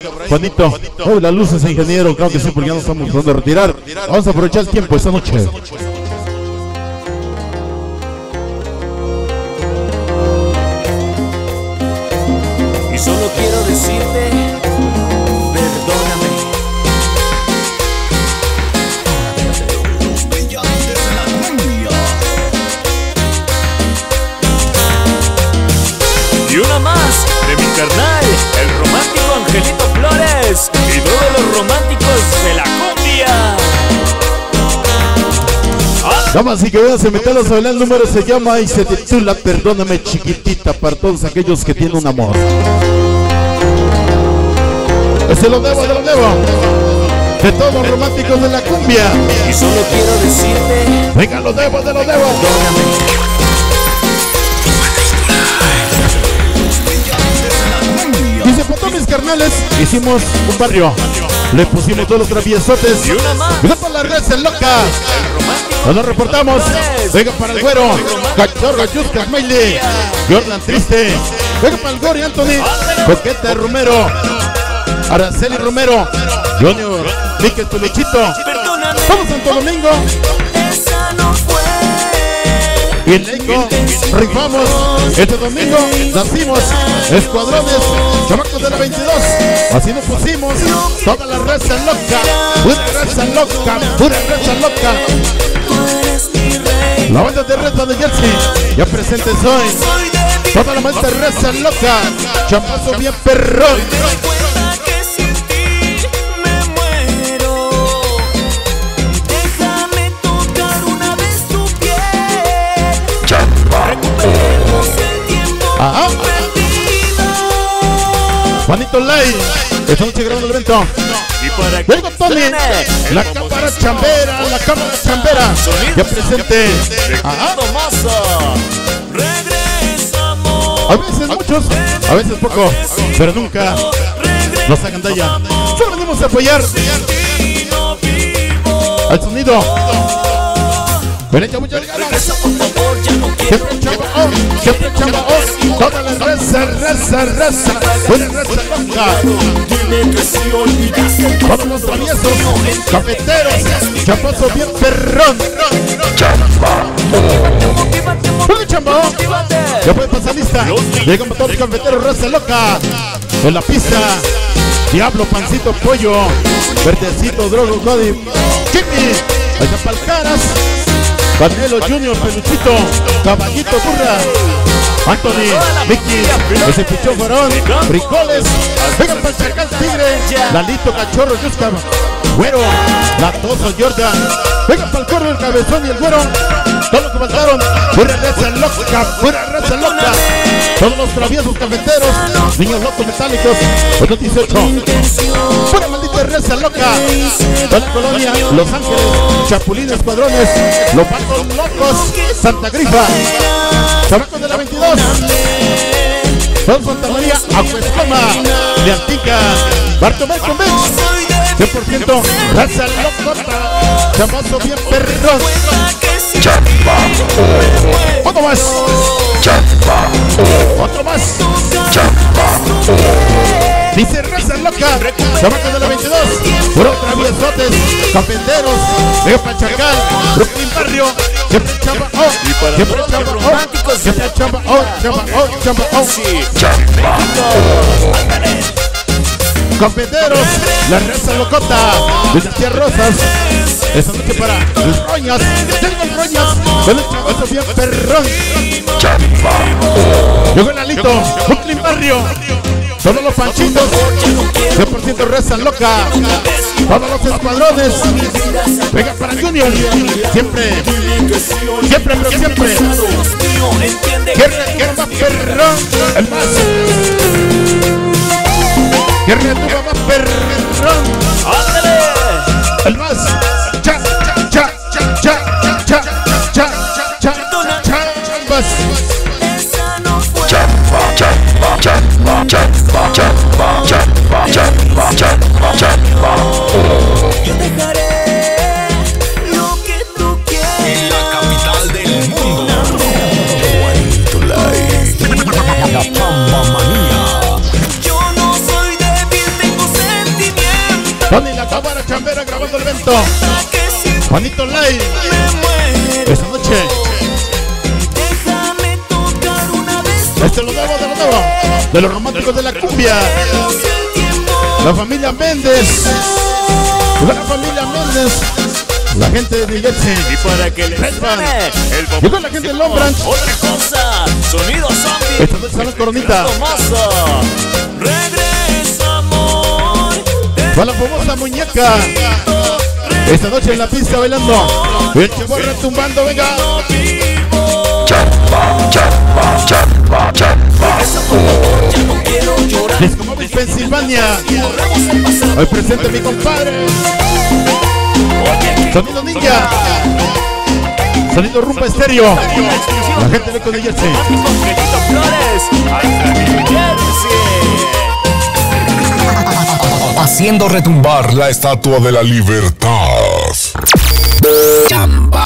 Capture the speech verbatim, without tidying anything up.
Juanito. Oh, las luces, ingeniero. Claro que sí, porque ya nos estamos tratando de retirar. Vamos a aprovechar el tiempo esta noche. Y solo quiero decirte, perdóname. Los brillantes de la cumbia. Y una más de mi carnal, el romántico Angelito Flores, y todos los románticos de la cumbia. Damas y caballeros, se meten los bailar, el número se llama y se titula Perdóname Chiquitita, para todos aquellos que tienen un amor. Se lo debo, se lo debo, de todos los románticos de la cumbia. Y solo quiero decirte, venga, lo debo, te lo debo. Perdóname. Dice, para todos mis carnales, hicimos un barrio, le pusimos todos los traviesotes. Y una más. Venga para la red loca. Nos reportamos. Venga para el güero, Cachorro, Yusca, Smiley, Jordan Triste. Venga para el Gori, Anthony, Coqueta Romero, Araceli Romero, Junior, Miquel Tulichito. Vamos Santo Domingo. Y Leico, rifamos. Este domingo nacimos escuadrones, chamacos de la veintidós. Así nos pusimos. Toda la raza loca, pura raza loca, pura raza loca. La banda de raza de Jersey, ya presentes hoy. Toda la banda de raza loca, champazo bien perrón. Ajá. Juanito Lai, esta noche grabando el evento. Venga Tony, la cámara chambera, la cámara chambera, ya presente. Ajá. A veces muchos, a veces poco, pero nunca nos hagan dalla. Solo venimos a apoyar al sonido. Ven, echa muchas ganas. Siempre chamba, oh, siempre chamba, oh. Toda la raza, raza, raza, buena raza loca. Todos los traviesos, cafeteros, champazo bien perrón. Chamba, oh. Chamba, oh. Ya puede pasar lista. Llegan todos los cafeteros, raza loca. En la pista, Diablo, Pancito, Pollo, Verdecito, Drogo, Cody, Jimmy, allá Palcaras, Canelo Junior, Peluchito, Caballito, Burra, Anthony, Mickey, ese pichón varón, Frijoles, vengan para el Chacal Tigre, Lalito, Cachorro, Yusca, Güero, Latoso, Jordan, vengan para el Corro, el Cabezón y el Güero, todos los que faltaron, pura raza loca, pura raza loca, todos los traviesos cafeteros, niños locos metálicos, ocho dieciocho, pura maldita raza loca, toda la colonia, Los Ángeles, Chapulines, Escuadrones, Los Patos Locos, Santa Grifa, chamacos de la veintidós, todos Santa María, Acuescoma, Leantica, Bartolomé Convex, cien por ciento raza locota, chamazo bien perrón. Chamba, oh. Otro más. Chamba, oh. Otro más. Chamba, oh. Dice raza loca, chamacos de la veintidós, puro traviesotes, cafeteros, Vega Pachacal, Brooklyn Barrio, siempre chamba, oh, siempre chamba, oh, siempre chamba, oh, chamba, oh, chamba, oh, chamba, oh. Cafeteros, la raza locota, Dinastía Rosas, esta noche para los Roñas, llega el Roñas, con el chavazo bien perrón. Chamba, oh. Llegó el Alito, Brooklyn Barrio, todos los panchitos, cien por ciento raza loca, todos los escuadrones, venga para Junior, siempre, siempre, pero siempre, quiere más perrón, el más, quiere más perrón, el más, cha, cha, cha, cha, cha, cha, cha, cha, chambas. Chamba, chamba, chamba, chamba, chamba, chamba, chamba, chamba, chamba. Yo dejaré lo que tú quieras. En la capital del mundo. La Chamba Manía. Yo no soy débil, tengo sed. Tony la cámara chambera grabando el evento. Juanito Live. Esta noche. Este es lo nuevo de lo nuevo. De los románticos de la cumbia. La familia Méndez. La familia Méndez. La gente de Niyetsi. Y para que le suene el y con la gente de Long Branch. Otra cosa, sonido zombie. Esta noche sale Coronita. Regresa, amor. Con la famosa muñeca. Esta noche en la pista bailando. El Chebo retumbando, venga. Chamba, chamba, chamba, chamba. Disco Móvil Pensilvania. Hoy presente mi compadre. Sonido Ninja. Sonido Rumba Estéreo. La gente de Con Jersey. Haciendo retumbar la estatua de la libertad. Chamba.